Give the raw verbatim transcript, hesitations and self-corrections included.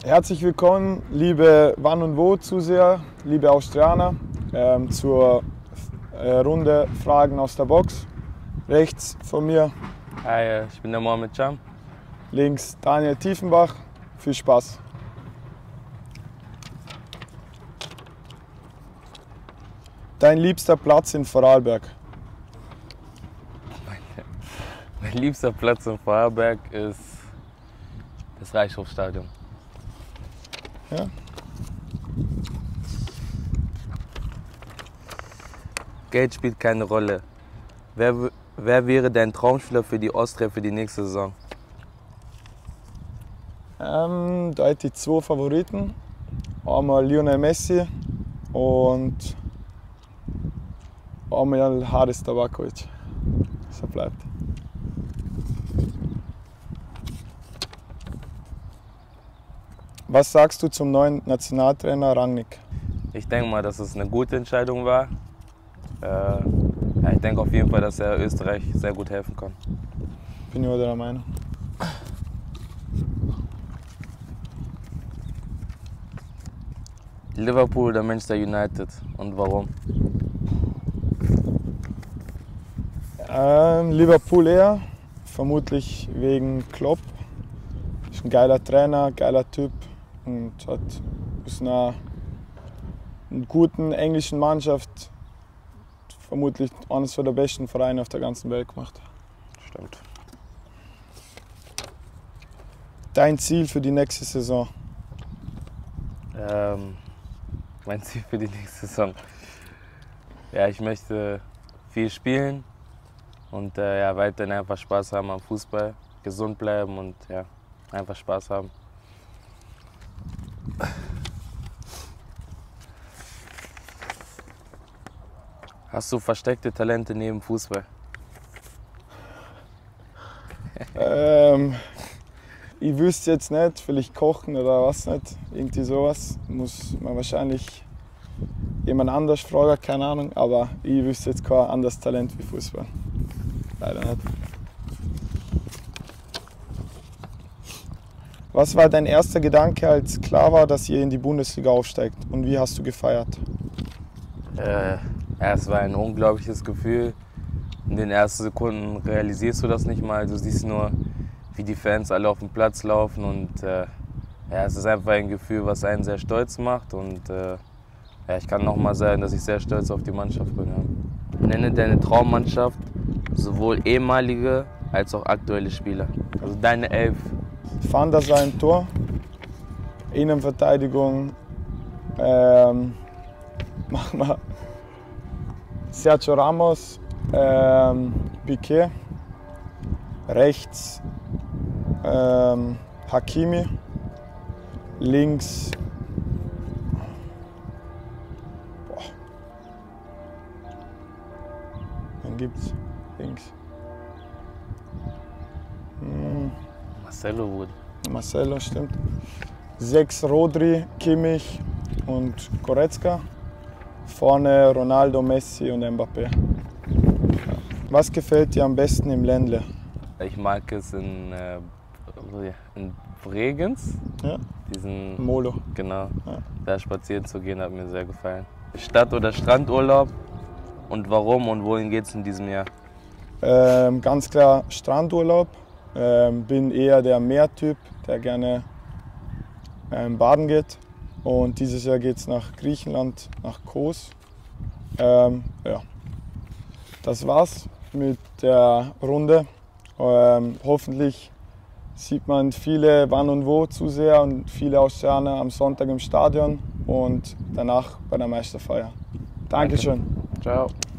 Herzlich willkommen, liebe Wann und Wo Zuseher, liebe Austrianer, ähm, zur äh, Runde Fragen aus der Box. Rechts von mir. Hi, ich bin der Mohamed Cham. Links Daniel Tiefenbach. Viel Spaß. Dein liebster Platz in Vorarlberg? Mein liebster Platz in Vorarlberg ist das Reichshofstadion. Ja. Geld spielt keine Rolle. Wer, wer wäre dein Traumspieler für die Austria für die nächste Saison? Ähm, da hätte ich zwei Favoriten. Einmal Lionel Messi und einmal Haris Tabakovic. So bleibt. Was sagst du zum neuen Nationaltrainer Rangnick? Ich denke mal, dass es eine gute Entscheidung war. Äh, ja, ich denke auf jeden Fall, dass er Österreich sehr gut helfen kann. Bin ich auch der Meinung. Liverpool oder Manchester United und warum? Ähm, Liverpool eher, vermutlich wegen Klopp. Ist ein geiler Trainer, geiler Typ und hat aus einer, einer guten englischen Mannschaft vermutlich eines der besten Vereine auf der ganzen Welt gemacht. Stimmt. Dein Ziel für die nächste Saison? Ähm, mein Ziel für die nächste Saison? Ja, ich möchte viel spielen und äh, ja, weiterhin einfach Spaß haben am Fußball, gesund bleiben und ja, einfach Spaß haben. Hast du versteckte Talente neben Fußball? ähm, ich wüsste jetzt nicht, vielleicht kochen oder was nicht, irgendwie sowas. Muss man wahrscheinlich jemand anders fragen, keine Ahnung, aber ich wüsste jetzt kein anderes Talent wie Fußball. Leider nicht. Was war dein erster Gedanke, als klar war, dass ihr in die Bundesliga aufsteigt, und wie hast du gefeiert? Äh, ja, es war ein unglaubliches Gefühl. In den ersten Sekunden realisierst du das nicht mal. Du siehst nur, wie die Fans alle auf den Platz laufen. Und äh, ja, es ist einfach ein Gefühl, was einen sehr stolz macht. Und äh, ja, ich kann noch mal sagen, dass ich sehr stolz auf die Mannschaft bin. Ja. Nenne deine Traummannschaft, sowohl ehemalige als auch aktuelle Spieler. Also deine Elf. Van der Sar im Tor, Innenverteidigung, ähm, machen wir Sergio Ramos, ähm, Piqué, rechts ähm, Hakimi, links boah. Wen gibt's links? Hm. Marcelo Wood. Marcelo, stimmt. Sechs Rodri, Kimmich und Goretzka. Vorne Ronaldo, Messi und Mbappé. Was gefällt dir am besten im Ländle? Ich mag es in, äh, in Bregenz. Ja? Diesen, Molo. Genau. Ja. Da spazieren zu gehen, hat mir sehr gefallen. Stadt- oder Strandurlaub und warum und wohin geht es in diesem Jahr? Ähm, ganz klar Strandurlaub. Ähm, bin eher der Meertyp, der gerne ähm, baden geht. Und dieses Jahr geht es nach Griechenland, nach Kos. Ähm, ja. Das war's mit der Runde. Ähm, hoffentlich sieht man viele Wann und Wo Zuseher und viele Austrianer am Sonntag im Stadion und danach bei der Meisterfeier. Dankeschön. Danke. Ciao.